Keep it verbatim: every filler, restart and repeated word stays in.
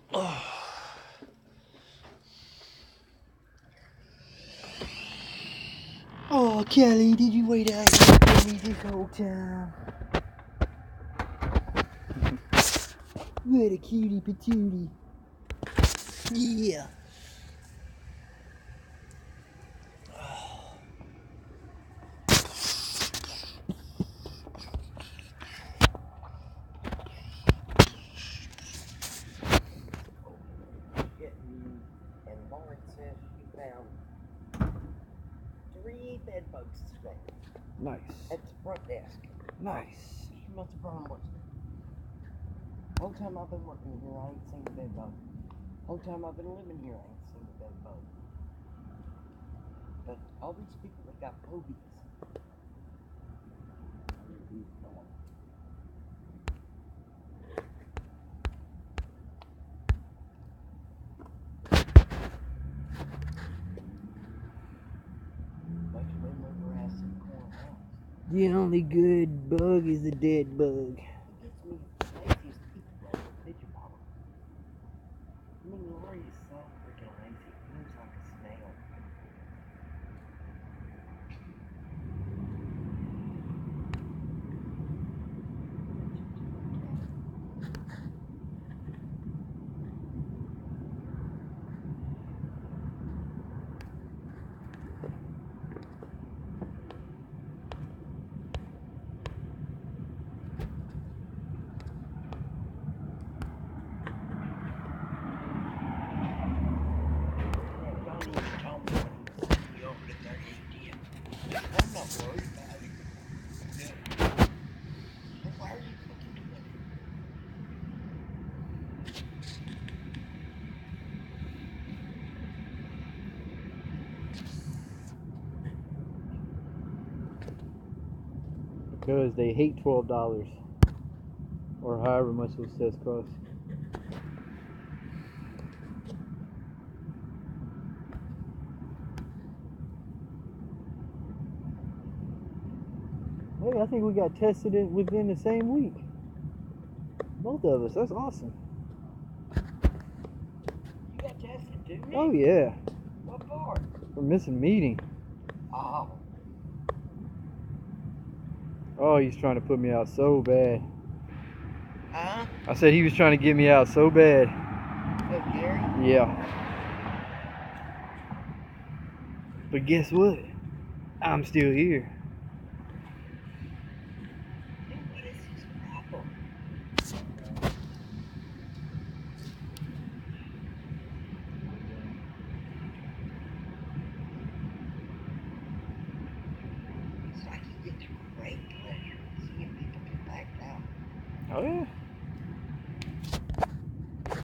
Oh, oh, Kelly, did you wait out here for me this whole time? What a cutie patootie. Yeah. And Lauren says she found three bed bugs today Nice. at the front desk. Nice. She must have brought them with her. Whole time I've been working here, I ain't seen a bed bug. Whole time I've been living here, I ain't seen a bed bug. But all these people that got phobias. Like you remember asking corn house. The only good bug is the dead bug. It gets me laziest people like a fidget bottle. I mean, Lori is so freaking lazy. It moves like a snail. Don't even tell me when he was sending me over to thirty-eight D. I'm not worried about it. But why are you looking at me? Because they hate twelve dollars. Or however much those sets cost. Hey, I think we got tested it within the same week. Both of us. That's awesome. You got tested, didn't you? Oh, yeah. What for? For missing meeting. Oh. Oh, he's trying to put me out so bad. Huh? I said he was trying to get me out so bad. Oh, Gary? Yeah. But guess what? I'm still here. Then what is his problem? It's like he gets great pleasure in seeing people get backed out. Oh, yeah.